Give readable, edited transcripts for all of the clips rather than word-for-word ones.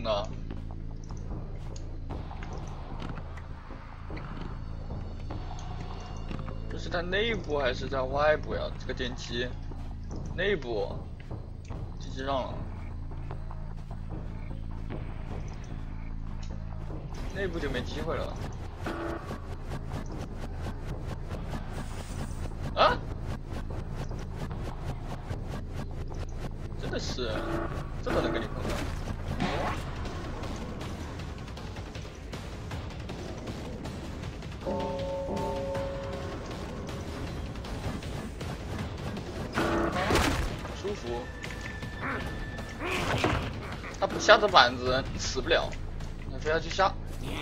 动呢？这是在内部还是在外部呀？这个电梯内部，电梯上了，内部就没机会了。啊！真的是，这都能跟你碰到。舒服。他不下这板子，你死不了。你非要去下。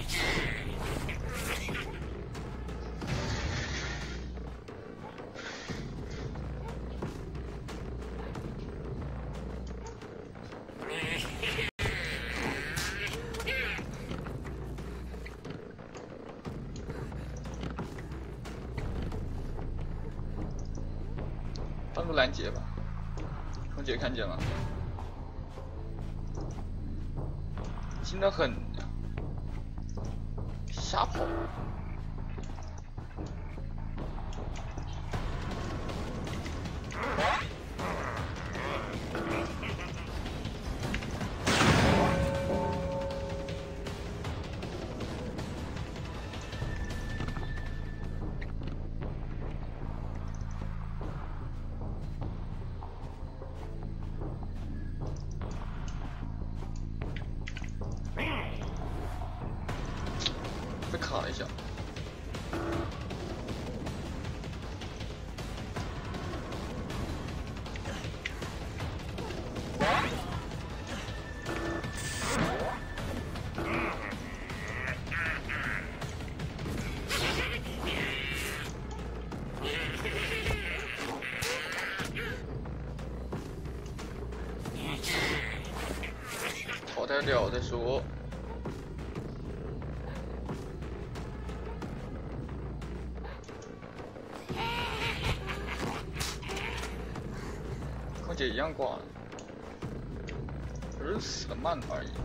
帮助拦截吧，空姐看见了，轻得很，瞎跑。被卡了一下，淘汰掉再说。空姐一样挂了，只是死得慢而已。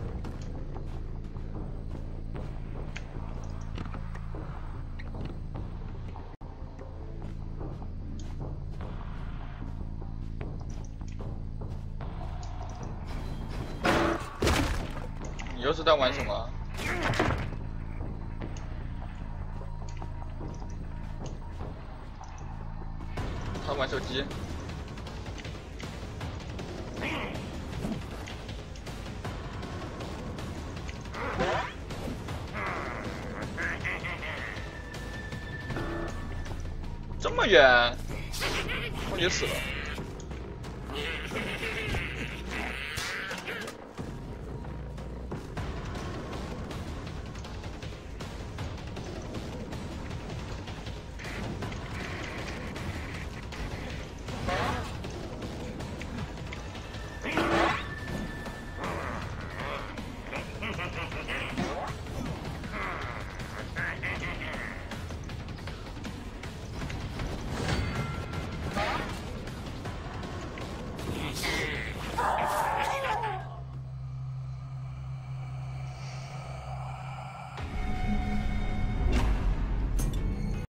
你又是在玩什么？他玩手机。这么远，空姐死了。